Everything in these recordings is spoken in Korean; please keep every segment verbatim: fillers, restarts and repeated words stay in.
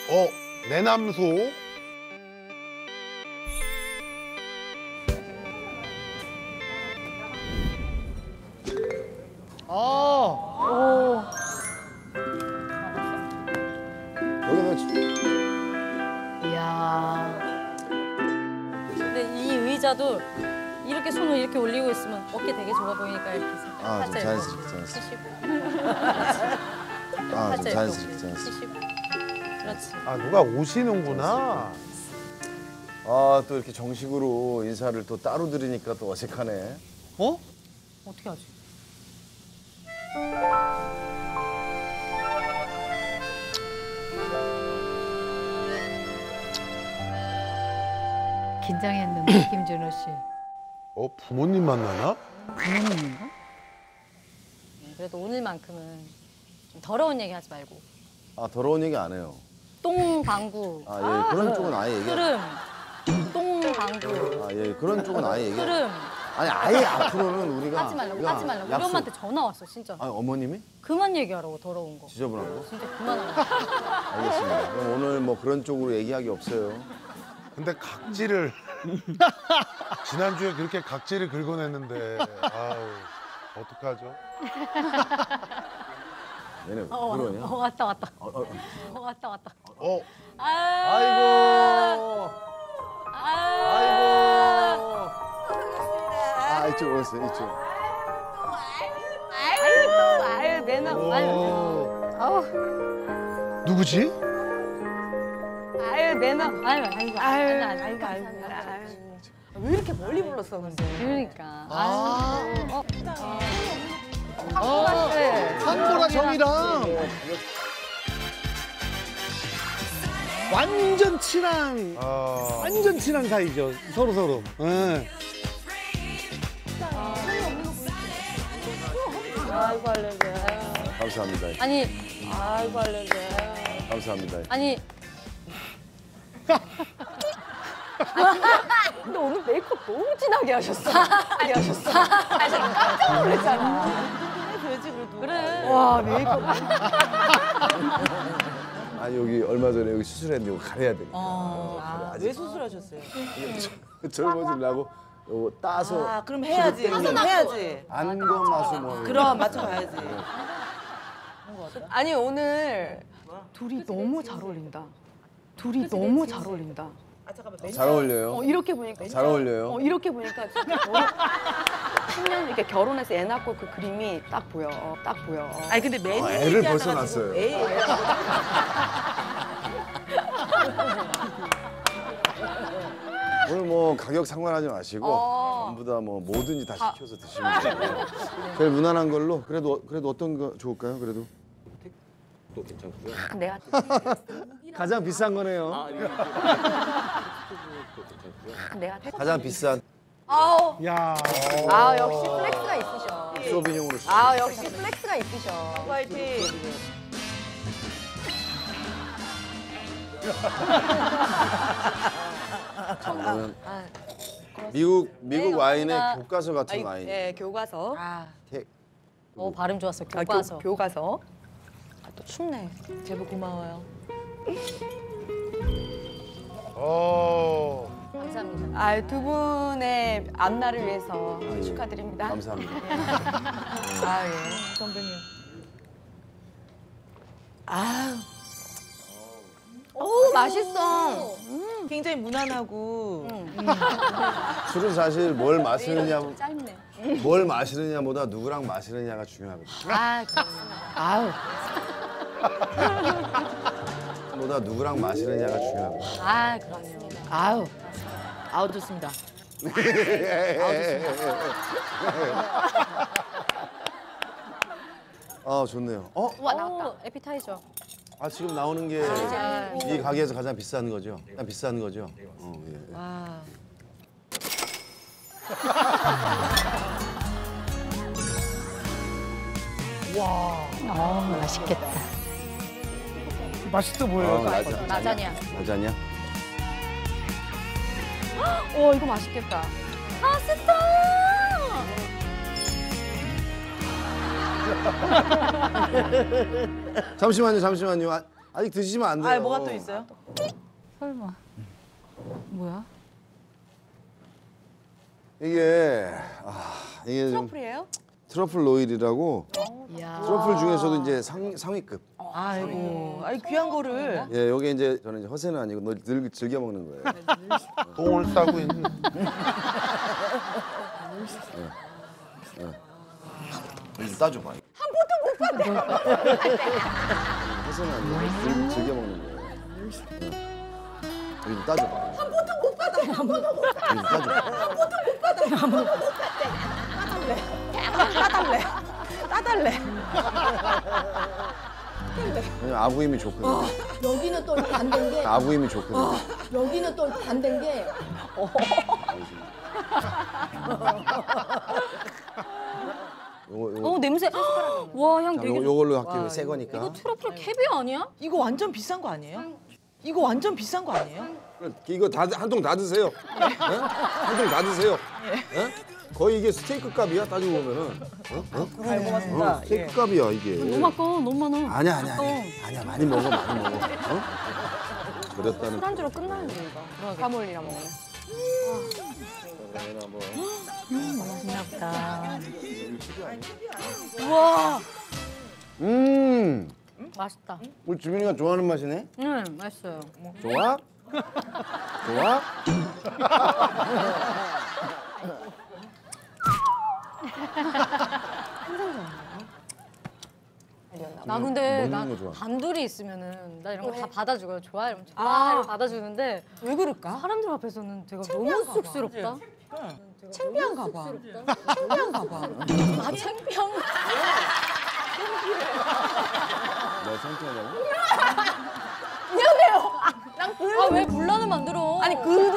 어, 내남소. 아. 이야. 근데 이 의자도 이렇게 손을 이렇게 올리고 있으면 어깨 되게 좋아 보이니까 이렇게 해서 아, 좀 살짝 자연스럽게, 이렇게 자연스럽게. 아, 좀 살짝 자연스럽게, 이렇게 자연스럽게. 치시고. 그렇지. 아, 누가 오시는구나. 아, 또 이렇게 정식으로 인사를 또 따로 드리니까 또 어색하네. 어? 어떻게 하지? 긴장했는데 김준호 씨. 어, 부모님 만나나? 부모님인가? 그래도 오늘만큼은 좀 더러운 얘기 하지 말고 아, 더러운 얘기 안 해요. 똥 방구, 아, 예, 그런 쪽은 아예 얘기 안 해요. 흐름, 똥 방구, 아, 예, 그런 쪽은 아예 얘기 안 해요. 흐름 아니, 아예 앞으로는 우리가. 하지 말라고 우리가 하지 말라고 우리 약속- 엄마한테 전화 왔어 진짜. 아니, 어머님이? 그만 얘기하라고 더러운 거. 지저분한 거? 진짜 그만하라고. 알겠습니다. 그럼 오늘 뭐 그런 쪽으로 얘기하기 없어요. 근데 각질을 지난주에 그렇게 각질을 긁어냈는데 아우 어떡하죠? 얘네 어, 그러냐? 어 왔다 왔다. 어, 어, 어 왔다 왔다. 어, 아이고. 아이고. 아, 이쪽 오세요, 이쪽. 아유 또 아유 매너 아유. 아우 누구지? 아유 매너 아유 아이고 아유 아이고 아이고. 왜 이렇게 멀리 불렀어 근데? 그러니까. 아. 아유. 어. 아, 한보라 정이랑 완전 친한, 아, 완전 친한 사이죠. 서로 서로. 예. 아이고 할렐루야. 감사합니다. 아니 아이고 할렐루야. 감사합니다. 아니 근데 오늘 메이크업 너무 진하게 하셨어. 진하게 하셨어. 아니 저 깜짝 놀랐잖아. 되지 그래도. 그래. 와 메이크업. 아, 여기 얼마 전에 여기 수술했는데 이거 가려야 돼. 아, 왜 수술하셨어요? 젊어지려고 이거 따서 아 그럼 해야지. 그럼 해야지. 안검 마수 뭐. 그럼 맞춰가야지. 아니 오늘 둘이 너무 잘 어울린다. 둘이 너무 잘 어울린다. 잘 어울려요. 어, 이렇게 보니까 잘 어울려요. 어, 이렇게 보니까 진짜 결혼, 십 년 이렇게 결혼해서 애 낳고 그 그림이 딱 보여. 어, 딱 보여. 아니 근데 매일 아, 애를 벌써 낳았어요. 오늘 뭐 가격 상관하지 마시고 어. 전부 다 뭐 뭐든지 다 시켜서 드시면 돼요. 제일 무난한 걸로 그래도 그래도 어떤 거 좋을까요? 그래도 또 괜찮고요. 내가 가장 비싼 거네요. 내가 가장 비싼 아우 야, 아 역시 플렉스가 있으셔. 소비뇽으로 시죠. 아 역시 플렉스가 있으셔. 화이팅. 저는 미국 미국 와인의 감사합니다. 교과서 같은 와인. 예 교과서. 아. 태- 어 발음 좋았어. 아, 교과서. 교, 교과서. 아, 또 춥네. 제보 고마워요. 어, 감사합니다. 아, 두 분의 앞날을 위해서 예. 축하드립니다. 감사합니다. 아, 예. 선배님. 아. 오, 맛있어. 음. 굉장히 무난하고. 술은 사실 뭘 마시느냐 좀 짧네. 뭘 마시느냐보다 누구랑 마시느냐가 중요하거든요. 아 그럼. 아우. 보다 누구랑 마시느냐가 중요하거든요. 아 그럼요. 아우. 아우, 좋습니다. 아, 좋네요. 어? 와 나왔다. 에피타이저. 아, 지금 나오는 게 이 가게에서 가장 비싼 거죠? 가장 비싼 거죠? 어, 예. 와. 어, 맛있겠다. 맛있어 어, 보여요. 라자, 라자냐. 라자냐? 오, 이거 맛있겠다. 파스타. 잠시만요, 잠시만요. 아, 아직 드시면 안 돼요. 아, 뭐가 또 있어요? 설마. 뭐야? 이게 아, 이게 좀 트러플이에요? 트러플 오일이라고 이야. 트러플 중에서도 이제 상, 상위급. 아이고, 아이 귀한 거를. 예, 요게 이제 저는 이제 허세는 아니고 늘, 늘 즐겨 먹는 거예요. 똥을 싸고 있는. 좀 따줘봐. 허세는 아니고 늘 즐겨 먹는 거예요. 여기 좀 따줘봐. 한 번도 못 받아. 한 번도 못 받아. 여기 좀 따줘봐. 따달래. 따달래. 왜냐면 아구 힘이 좋거든요. 여기는 또 안 된 게, 아구 힘이 좋거든요. 여기는 또 안 된 게, 요거 요거 어 냄새. 와 향 자, 되게. 요, 좋- 요걸로 할게요. 와, 새 이거- 거니까. 이거 트러플 캐비어 아니야? 이거 완전 비싼 거 아니에요? 이거 완전 비싼 거 아니에요? 이거 다 한 통 다 드세요. 한 통 다 드세요. 예? 거의 이게 스테이크 값이야 따지고 보면은. 어? 어? 잘 먹었습니다. 어, 스테이크 값이야 이게. 너무 아까워. 너무 많아. 아니야 아니야 아니야. 아니야 많이 먹어 많이 먹어. 어? 그랬다는. 술안주로 끝나는데 이거. 화물이랑 먹으면. 맛있나보다. 우와 음. 맛있다. 우리 주민이가 좋아하는 맛이네. 응 맛있어요. 좋아? 좋아? 나 근데 나 먹는 거 좋아. 단둘이 있으면은 나 이런 거 다 받아주고요. 좋아 이러면 좋아 아. 이러고 받아주는데 왜 그럴까? 사람들 앞에서는 제가 너무 쑥스럽다. 창피한가 봐. 창피한가 봐. 아 창피한 거. 내가 창피하냐고? 미안해요. 아왜 분란을 만들어? 아니 그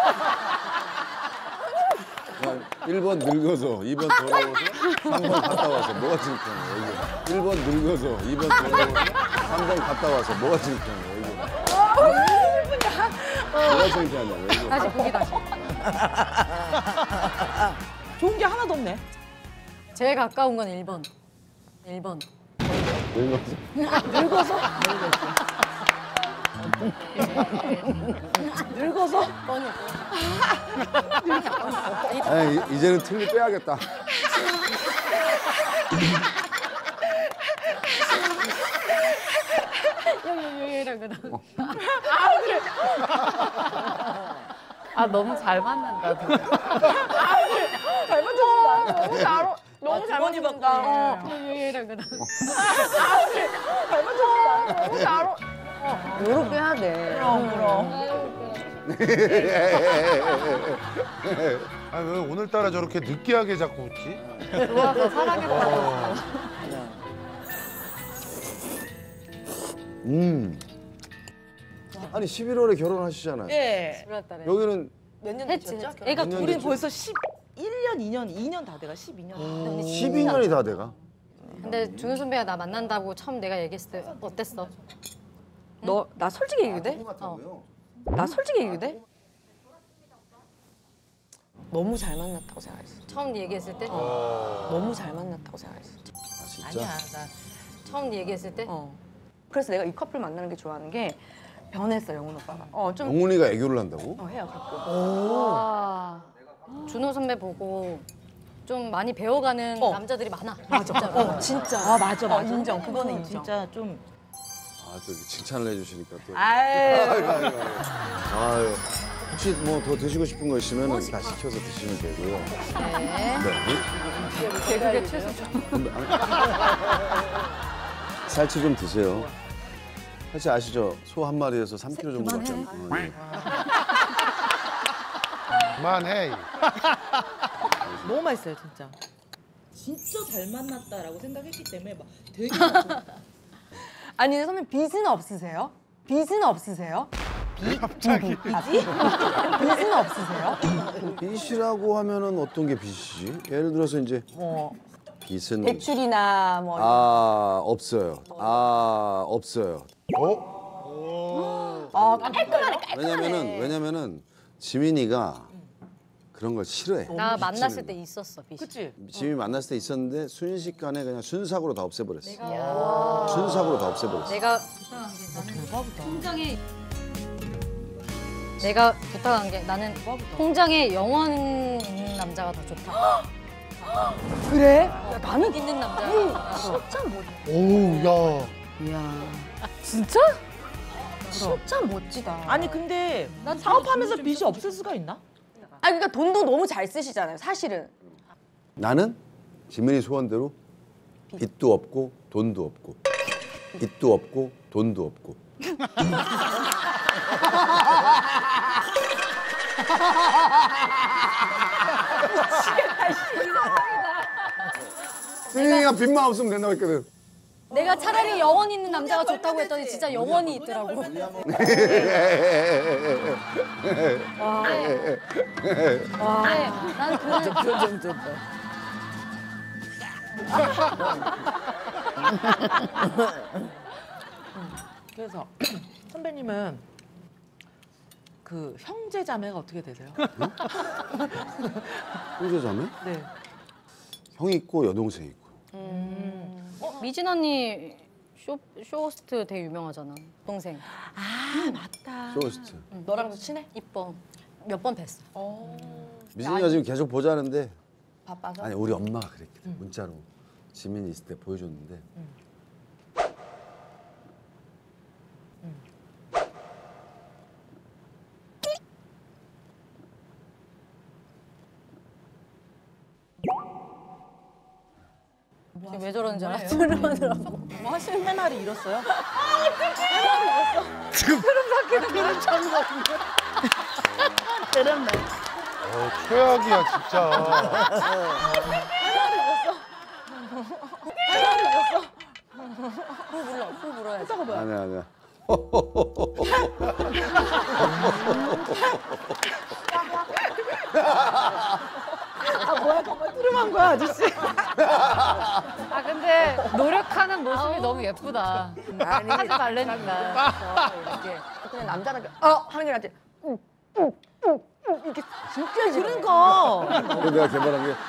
일 번 늙어서, 이 번 돌아오서, 삼 번 갔다 와서 뭐가 창피하냐 이게. 일 번 늙어서, 이 번 돌아오서, 삼 번 갔다 와서 뭐가 창피하냐 이게. 뭐가 창피하냐고 이게. 다시 보기 다시. 좋은 게 하나도 없네. 제일 가까운 건 일 번. 일 번. 늙어서? 늙어서? 뻔히. 아니, 이- 이제는 틀리 빼야겠다. 이러거든. 아 너무 잘 만난다. 둘이. 너무 잘, 어- 너무 잘 맞는다. 어. 이러거든. 너무 잘. 어- 요렇게 해야 돼. 그럼, 그럼. 아 왜 오늘따라 저렇게 느끼하게 자꾸 웃지? 좋아서 사랑했다. 어. 음. 아니 십일월에 결혼하시잖아요. 예. 그랬다래. 여기는 몇 년 했지. 되셨죠? 애가 몇 년 둘이 됐죠? 벌써 십일 년, 이 년, 이 년 다 돼가 십이 년. 십이 년이 다 돼가. 근데 중현 선배가 나 만난다고 처음 내가 얘기했을 때 어땠어? 너 나 솔직히 얘기해도 돼? 나 솔직히 얘기해도 돼? 너무 잘 만났다고 생각했어. 처음 네 얘기했을 때? 너무 잘 만났다고 생각했어. 아 진짜? 아니야, 나. 처음 네 얘기했을 때? 어. 그래서 내가 이 커플 만나는 게 좋아하는 게 변했어 영훈 오빠가. 어 좀 영훈이가 애교를 한다고? 어, 해요 가끔. 와. 준호 선배 보고 좀 많이 배워가는 어. 남자들이 많아. 맞아. 어 진짜. 아, 맞아, 맞아. 어, 인정. 그거는 인정. 진짜 좀. 아 또 이렇게 칭찬을 해주시니까 또. 아유. 아유. 혹시 뭐 더 드시고 싶은 거 있으면 다 시켜서 드시면 되고요. 네. 네. 그게 최소죠. 살치 좀 드세요. 살치 아시죠? 소 한 마리에서 삼 킬로그램 정도밖에 안 어, 예. 그만해. 너무 맛있어요, 진짜. 진짜 잘 만났다라고 생각했기 때문에 막 되게 아니 선배님 빚은 없으세요? 빚은 없으세요? 빚? 갑자기. 아, 빚? 빚은 없으세요? 빚이라고 하면은 어떤 게 빚이지? 예를 들어서 이제 뭐 빚은 대출이나 뭐. 아 없어요. 아 없어요. 어? 아 깔끔하네 깔끔하네. 왜냐면은 왜냐면은 지민이가 그런 걸 싫어해. 나 만났을 때 있었어, 빚이. 그치? 지민이 만났을 때 있었는데 순식간에 그냥 순삭으로 다 없애버렸어. 순삭으로 다 없애버렸어. 내가 대박이다. 통장에 내가 부탁한 게 나는 통장에 영원 있는 남자가 더 좋다. 그래? 야, 나는 있는 남자. 진짜 멋. 오우 야. 이야. 진짜? 진짜 멋지다. 아니 근데 난 사업하면서 빚이 없을 수가 있나? 아 그러니까 돈도 너무 잘 쓰시잖아요, 사실은. 나는 지민이 소원대로 빚도 없고 돈도 없고 빚도 없고 돈도 없고 지민이가 빚만 없으면 된다고 했거든. 내가 차라리 영원 있는 남자가 좋다고 했더니 진짜 영원히 있더라고. 와. 네, 나는 그 표정 좀 봐. 그래서 선배님은 그 형제 자매가 어떻게 되세요? 형제자매? 네. 형이 있고 여동생 있고. 어? 미진 언니 쇼 쇼호스트 되게 유명하잖아. 동생. 아 맞다. 쇼호스트. 너랑도 친해? 이뻐. 몇 번 뵀어. 미진이가 지금 계속 보자는데 바빠서? 아니 우리 엄마가 그랬거든. 문자로 지민이 있을 때 보여줬는데 지금 왜 저러는지 알아? 들으면서라고. 뭐 하시는 해말이 잃었어요? 어, 최악이야 진짜. 후 불러, 후 불어야지. 아니야 아니야. 트름한 거야 아저씨. 아 근데 노력하는 모습이 너무 예쁘다. 아니 하지 말라니까. 이렇게 그냥 남자는 어 하는 게 낫지. 응, 응, 응, 응, 이렇게 진짜 싫어. 그러니까. 그래서 내가 개발한 게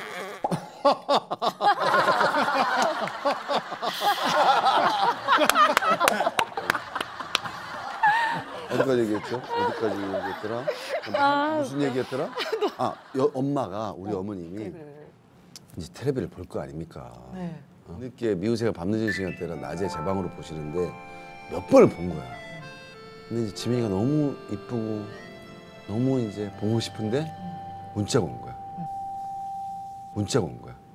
어디까지 얘기했죠? 어디까지 얘기했더라? 무슨, 무슨 얘기했더라? 아, 여, 엄마가 우리 어머님이 이제 텔레비를 볼 거 아닙니까? 네. 어, 늦게 미우새가 밤늦은 시간대라 낮에 제 방으로 보시는데 몇 번을 본 거야. 근데 이제 지민이가 너무 이쁘고 너무 이제 보고 싶은데 문자가 온 거야. 문자가 온 거야.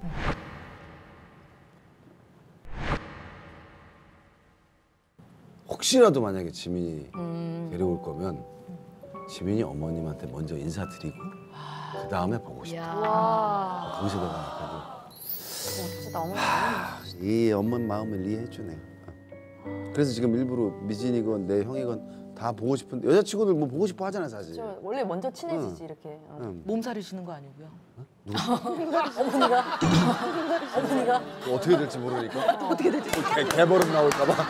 혹시라도 만약에 지민이 데려올 거면 지민이 어머님한테 먼저 인사드리고 그 다음에 보고 싶다. 이야. 거기서 내가 알았거든. 진짜 너무 이 엄마 마음을 이해해주네. 그래서 지금 일부러 미진이건 내 형이건 다 보고 싶은데 여자친구들 뭐 보고 싶어 하잖아 사실. 저 원래 먼저 친해지지 이렇게. 어. 응. 몸살이시는 거 아니고요? 어머니가? 어머니가? 어떻게 될지 모르니까. 어떻게 될지. 개, 개버릇 나올까 봐.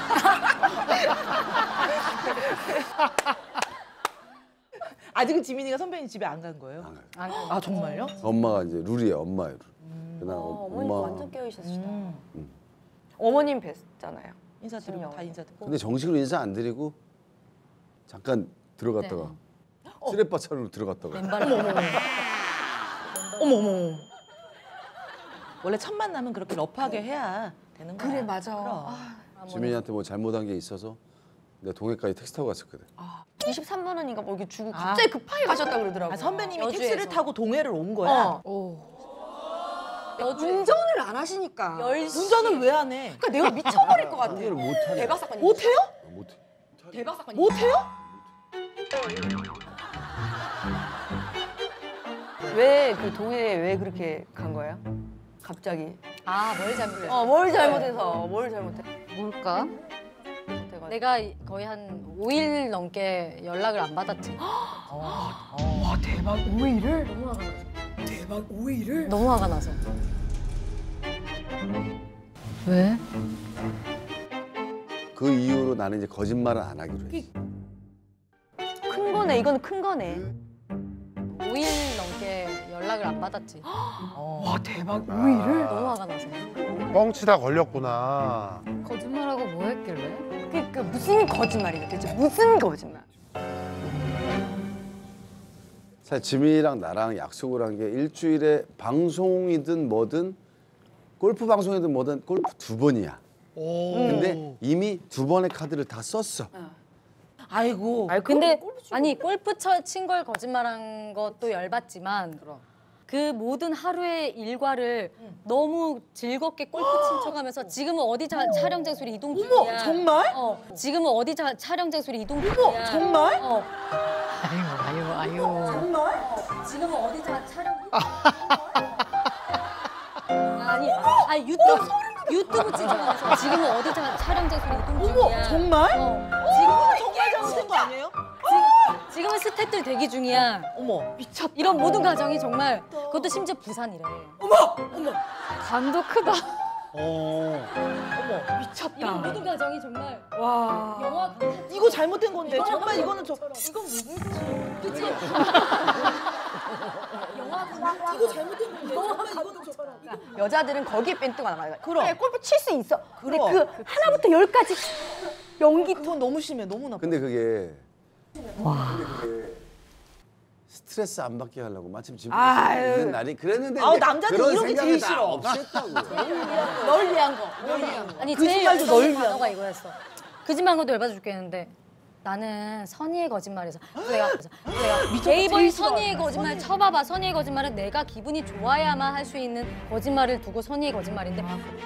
아직은 지민이가 선배님 집에 안 간 거예요? 안 가요. 아 정말요? 엄마가 이제 룰이에요, 엄마의 룰. 그날 어, 어, 어머님 엄마. 완전 깨어있으시다. 음. 어머님 뵀잖아요. 인사드리고 다 지민이 인사드리고. 근데 정식으로 인사 안 드리고 잠깐 들어갔다가 쓰레빠차로 들어갔다가. 맨발로. 어머 어머. 원래 첫 만남은 그렇게 러프하게 해야 되는 거야. 그래 맞아. 그럼. 아, 지민이한테 뭐 잘못한 게 있어서 내가 동해까지 택시 타고 갔었거든. 이십삼만 원인가 뭐 이렇게 주고 아. 갑자기 급하게 가셨다 그러더라고요. 아, 선배님이 여주에서. 택시를 타고 동해를 온 거야. 어. 여주 운전을 안 하시니까. 운전을 왜 안 해? 그러니까 내가 미쳐버릴 것 같아. 운전을 못하네. 대박 사건. 못해요? 아, 못해. 대박 사건. 못해요? 왜 그 동해에 왜 그렇게 간 거예요? 갑자기. 아, 뭘 잘못했어? 어, 뭘 잘못해서 뭘 잘못해? 뭘까? 잘못해가지고. 내가 거의 한 오 일 넘게 연락을 안 받았지. 와 대박. 오일을? 너무 화가 나서. 대박 오일을? 너무 화가 나서. 왜? 그 이후로 나는 이제 거짓말을 안 하기로 했어. 큰 거네. 이건 큰 거네. 오 일 넘게 연락을 안 받았지. 와 대박. 아, 너무 화가 나서. 뻥치다 걸렸구나. 거짓말하고 뭐 했길래? 그, 그 무슨 거짓말이냐 대체 무슨 거짓말? 사실 지민이랑 나랑 약속을 한 게 일주일에 방송이든 뭐든 골프 방송이든 뭐든 골프 두 번이야. 오. 근데 이미 두 번의 카드를 다 썼어. 아이고. 아니, 근데 아니 골프 친 걸 거짓말한 것도 열받지만 그 모든 하루의 일과를 너무 즐겁게 골프 친 척하면서 지금은 어디 자, 촬영 장소로 이동 중이야. 어머 정말? 어, 지금은 어디 자, 촬영 장소로 이동 중이야. 정말? 어, 아유 아유 아유. 정말? 지금은 어디 자, 촬영? 아니, 아니 유튜브 유튜브 찍으면서 지금은 어디 자, 촬영 장소로 이동 중이야. 어머 정말? 어, 지금은 정말 잘못된 거 아니에요? 지금, 지금은 스태프들 대기 중이야. 어머 미쳤다. 이런 모든 과정이 정말 그것도 심지어 부산이래. 어머 어머 간도 크다. 어. 어머 미쳤다. 이런 모든 과정이 정말 와. 영화 같아. 이거 잘못된 건데 정말 이거는 저. 이건 무슨 그치? 영화 이거 잘못된 건데 정말 이거는 저. 여자들은 거기에 뺀뜨가 나가요. 그럼. 그래 골프 칠 수 있어. 근데 그럼. 그 하나부터 열까지 연기 그건 너무 심해 너무 나빠. 근데 그게 근데 그게 스트레스 안 받게 하려고 마침 지금 아유. 있는 날이 그랬는데 아우, 이제 남자들 그런 이런 게 생각을 제일 다 싫어. 없앴다고. 널 위한 거. 널 위한 거. 아니 거짓말도 제일 널 널 위한 단어가 이거였어. 거짓말한 것도 열받아 죽겠는데 나는 선의의 거짓말에서 내가 내가 네이버에 선의의 거짓말 쳐봐봐. 선의의 거짓말은 내가 기분이 좋아야만 할 수 있는 거짓말을 두고 선의의 거짓말인데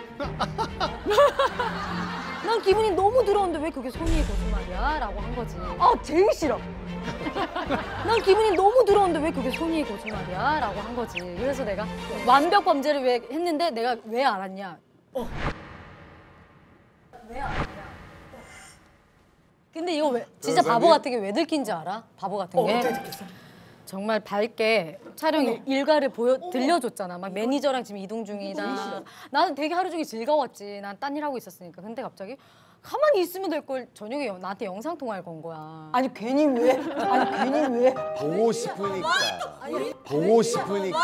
난 기분이 너무 들었는데 왜 그게 선의의 거짓말이야? 라고 한 거지. 아 제일 싫어. 난 기분이 너무 들었는데 왜 그게 선의의 거짓말이야? 라고 한 거지. 그래서 내가 완벽 범죄를 왜 했는데 내가 왜 알았냐? 어. 왜 알았냐? 근데 이거 왜 진짜 바보 같은 게 왜 들킨지 알아? 바보 같은 게. 정말 밝게 촬영 일- 일과를 보여 들려줬잖아. 막 매니저랑 지금 이동 중이다. 나는 되게 하루 종일 즐거웠지. 난 딴 일 하고 있었으니까. 근데 갑자기 가만히 있으면 될 걸 저녁에 영- 나한테 영상 통화를 건 거야. 아니 괜히 왜? 아니 괜히 왜? 보고 싶으니까. 보고 싶으니까.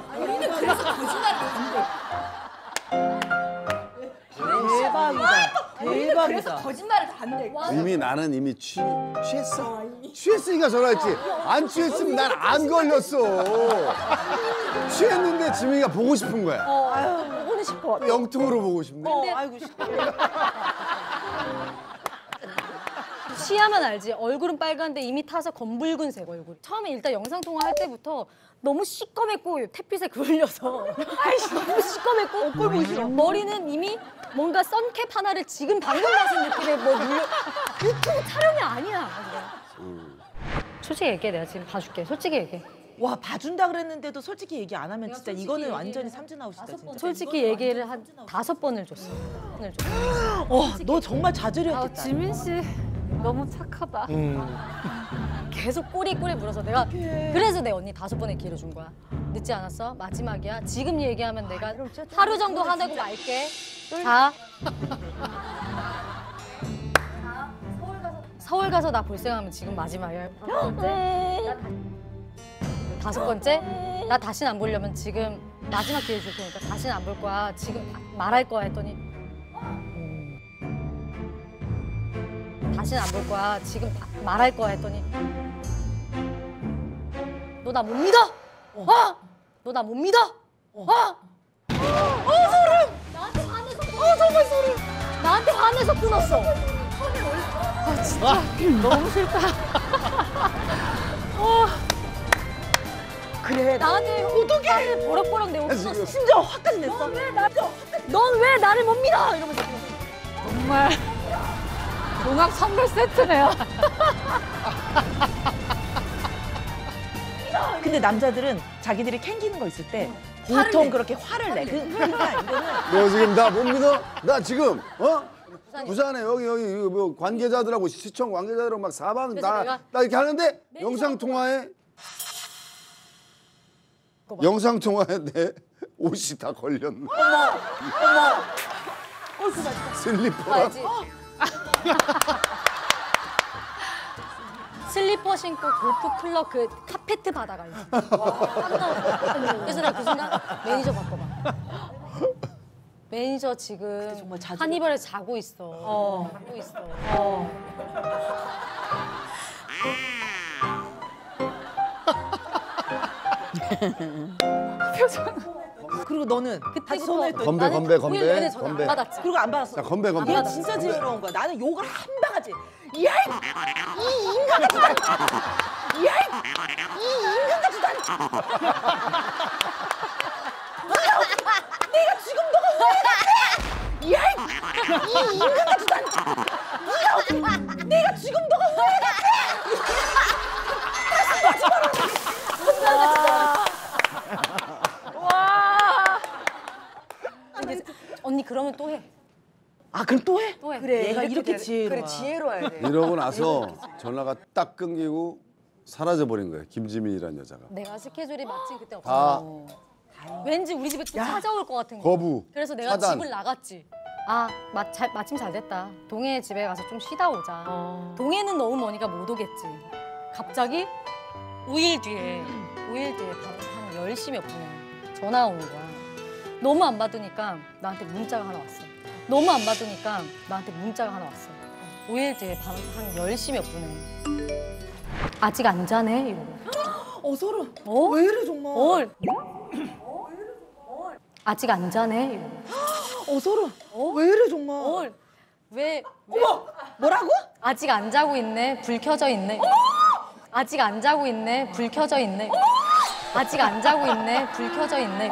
대박이다. 대박이다. 거짓말을 다 안 돼. 이미 나는 이미 취, 취했어. 취했으니까 전화했지. 안 취했으면 난 안 걸렸어. 취했는데 지민이가 보고 싶은 거야. 아유 보고는 싶어. 영통으로 보고 싶네. 어, 아이고 씨. 취하면 알지. 얼굴은 빨간데 이미 타서 검붉은색 얼굴. 처음에 일단 영상 통화할 때부터 너무 시꺼맸고 햇빛에 그을려서 아이씨 너무 시꺼맸고 꼴 보기 싫어. 머리는 이미 뭔가 선캡 하나를 지금 방금 마신 느낌의 뭐 물려 유튜브 촬영이 아니야. 음. 솔직히 얘기해. 내가 지금 봐줄게. 솔직히 얘기해. 와 봐준다 그랬는데도 솔직히 얘기 안 하면 진짜 솔직히 이거는 얘기해. 완전히 삼진아웃이다 진짜. 솔직히 얘기를 한 다섯 번을 줬어. 번을 줬어. 어, 너 정말 아 자질이었겠다. 지민 씨 너무 착하다. 음. 계속 꼬리꼬리 물어서 내가 그래서 내 언니 다섯 번의 기회를 준 거야. 늦지 않았어? 마지막이야. 지금 얘기하면 내가 하루 정도 하다고 말게. 자. 서울 가서 나 볼생하면 지금 마지막이야. 다섯 번째. 나 다시는 안 보려면 지금 마지막 기회 줄 테니까 다시는 안 볼 거야. 지금 말할 거야 했더니 다시는 안 볼 거야. 지금 바- 말할 거야 했더니 너 나 못 믿어? 어? 너 나 못 믿어? 어? 어 소름! 나한테 화내서 어 정말 소름! 나한테 화내서 끊었어. 아 진짜 너무 싫다. 어. 그래 나한테 어떻게 버럭버럭 내고 끊었어. 심지어 화까지 냈어. 넌 왜 나를 못 믿어? 이러면서 정말 종합 선물 세트네요. 근데 남자들은 자기들이 캥기는 거 있을 때 보통 그렇게 화를 내. 그- 그러니까 이거는 너 지금 나 못 믿어? 나 지금 어? 부산에 여기 여기 이거 뭐 관계자들하고 시청 관계자들하고 막 사방 그래서 나, 내가 나 이렇게 하는데 영상 통화에 영상 통화에 내 옷이 다 걸렸네. 슬리퍼랑 알지? 슬리퍼 신고 골프 클럽 그 카페트 바닥 알지? 그래서 내가 그 순간 매니저 바꿔봐. 매니저 지금 정말 자주 한이발에 자고 있어. 어. 자고 있어. 어. 그리고 너는 다시 손을 했더니 건배, 나는 건배, 오일 건배, 내내 전화 건배. 안 받았지. 그리고 안 받았어. 자, 건배, 건배. 얘 받았어. 진짜 지혜로운 거야. 나는 욕을 한 바가지. 야, 이 인간 같은 단. 야, 이 인간 같은 단. 내가 지금 너가 왜 같아? 야, 이 인간 같은 단. 네가 내가 지금 너가 왜 같아? 근데 언니 그러면 또 해. 아 그럼 또 해? 또 해. 그래. 얘가 이렇게 되- 지혜로워. 그래 지혜로워야 돼. 이러고 나서 전화가 딱 끊기고 사라져 버린 거예요. 김지민이라는 여자가. 내가 스케줄이 마침 그때 다 없어. 왠지 우리 집에 또 찾아올 것 같은 거. 거부. 그래서 내가 차단. 집을 나갔지. 아, 마, 잘, 마침 잘 됐다. 동해 집에 가서 좀 쉬다 오자. 동해는 너무 머니까 못 오겠지. 갑자기 오 일 뒤에, 오 일 뒤에 바로 한 열 시 몇 분에 전화가 오는 거야. 너무 안 받으니까 나한테 문자가 하나 왔어. 너무 안 받으니까 나한테 문자가 하나 왔어. 오 일 뒤에 바로 한 열 시 몇 분에 아직 안 자네? 이러고. 어 소름. 어? 왜 이래 정말. 뭘? 아직 안 자네? 이러고. 어 소름. 왜 이래 정말. 뭘? 왜? 어머 뭐라고? 아직 안 자고 있네. 불 켜져 있네. 아직 안 자고 있네. 불 켜져 있네. 아직 안 자고 있네. 불 켜져 있네.